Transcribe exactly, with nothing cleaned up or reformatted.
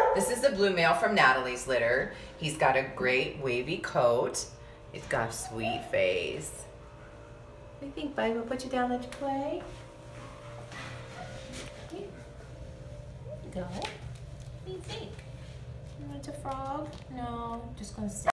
This is the blue male from Natalee's litter. He's got a great wavy coat. He's got a sweet face. What do you think, bud? We'll put you down, let you play. Here you go. What do you think? You want a frog? No, just gonna sit.